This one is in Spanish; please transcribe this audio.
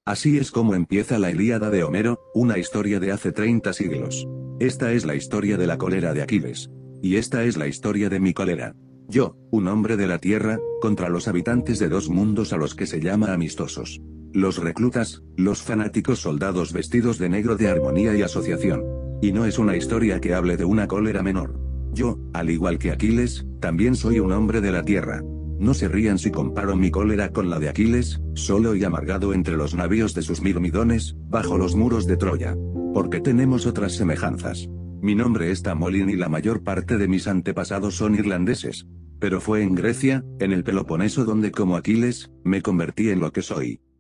Así es como empieza la Ilíada de Homero, una historia de hace 30 siglos. Esta es la historia de la cólera de Aquiles. Y esta es la historia de mi cólera. Yo, un hombre de la tierra, contra los habitantes de dos mundos a los que se llama amistosos. Los reclutas, los fanáticos soldados vestidos de negro de armonía y asociación. Y no es una historia que hable de una cólera menor. Yo, al igual que Aquiles, también soy un hombre de la tierra. No se rían si comparo mi cólera con la de Aquiles, solo y amargado entre los navíos de sus mirmidones, bajo los muros de Troya. Porque tenemos otras semejanzas. Mi nombre es Tamolín y la mayor parte de mis antepasados son irlandeses. Pero fue en Grecia, en el Peloponeso donde como Aquiles, me convertí en lo que soy.